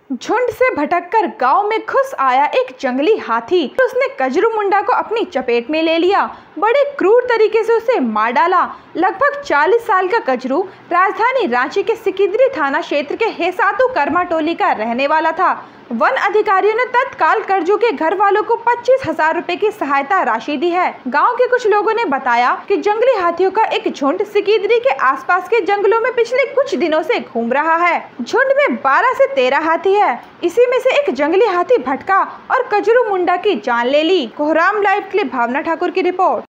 झुंड से भटककर गांव में घुस आया एक जंगली हाथी। उसने कजरू मुंडा को अपनी चपेट में ले लिया। बड़े क्रूर तरीके से उसे मार डाला। लगभग 40 साल का कजरू राजधानी रांची के सिकिदरी थाना क्षेत्र के हेसातू कर्मा टोली का रहने वाला था। वन अधिकारियों ने तत्काल कजरू के घर वालों को 25,000 रुपए की सहायता राशि दी है। गांव के कुछ लोगों ने बताया कि जंगली हाथियों का एक झुंड सिकिदरी के आसपास के जंगलों में पिछले कुछ दिनों से घूम रहा है। झुंड में 12 से 13 हाथी है। इसी में से एक जंगली हाथी भटका और कजरू मुंडा की जान ले ली। कोहराम लाइव के लिए भावना ठाकुर की रिपोर्ट।